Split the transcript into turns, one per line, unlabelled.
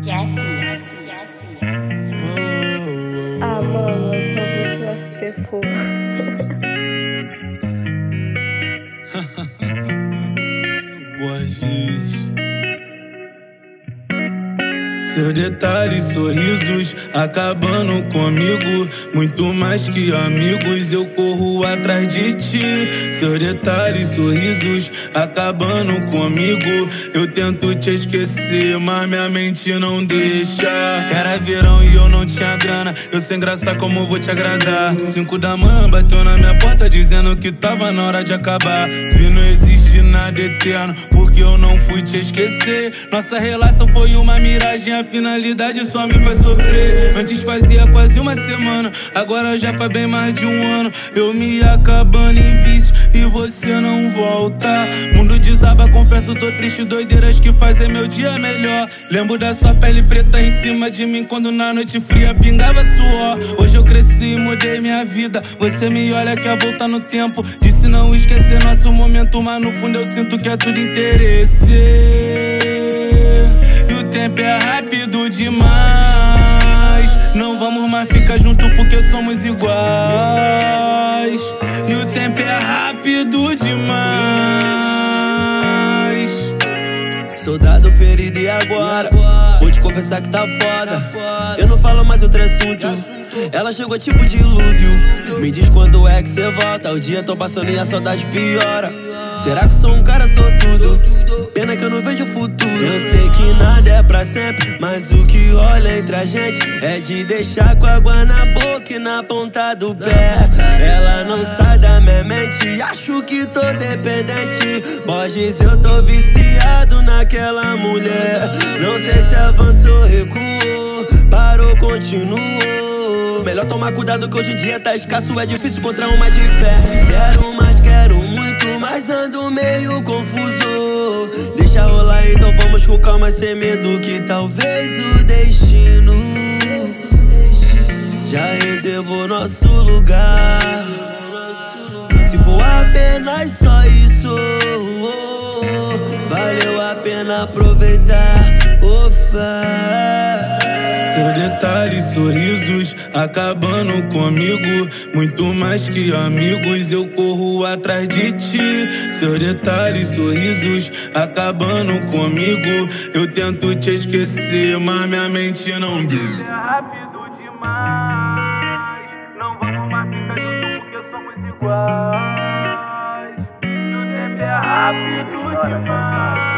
Ah, mano, eu só vou se FP4.
Borges. Seus detalhes, sorrisos, acabando comigo. Muito mais que amigos, eu corro atrás de ti. Seus detalhes, sorrisos, acabando comigo. Eu tento te esquecer, mas minha mente não deixa. Era verão e eu não tinha grana. Eu sem graça, como vou te agradar? 5 da manhã bateu na minha porta dizendo que tava na hora de acabar. Se não existe nada eterno, porque eu não fui te esquecer. Nossa relação foi uma miragem, a finalidade só me faz sofrer. Antes fazia quase uma semana, agora já faz bem mais de um ano. Eu me acabando em vício e você não volta. Mundo desaba, confesso, tô triste. Doideiras que fazem meu dia melhor. Lembro da sua pele preta em cima de mim quando na noite fria pingava suor. Hoje eu cresci e mudei minha vida. Você me olha, quer voltar no tempo. Disse não esquecer nosso momento, mas no fundo eu sinto que é tudo interesse. E o tempo é rápido demais. Não vamos mais ficar juntos porque somos iguais. E o tempo é rápido demais.
Soldado ferido e agora? Vou te confessar que tá foda. Eu não falo mais outro assunto. Ela chegou tipo dilúvio. Me diz quando é que cê volta. O dia tô passando e a saudade piora. Será que sou um cara sortudo? Pena que eu não vejo futuro. Eu sei que nada é pra sempre, mas o que rola entre a gente é de deixar com água na boca e na ponta do pé. Ela não sai da minha mente, acho que tô dependente. Borges, eu tô viciado naquela mulher. Não sei se avançou, recuou, parou, continuou. Melhor tomar cuidado que hoje em dia tá escasso. É difícil encontrar uma de fé. Quero mais, quero muito, mas ando meio confuso. Deixa rolar, então vamos com calma, sem medo que talvez o destino já reservou nosso lugar. Se for apenas só isso, valeu a pena aproveitar.
Seus detalhes, sorrisos, acabando comigo. Muito mais que amigos, eu corro atrás de ti. Seus detalhes, sorrisos, acabando comigo. Eu tento te esquecer, mas minha mente não deixa. É rápido demais. Não vamos mais ficar juntos porque somos iguais. E o tempo é rápido demais.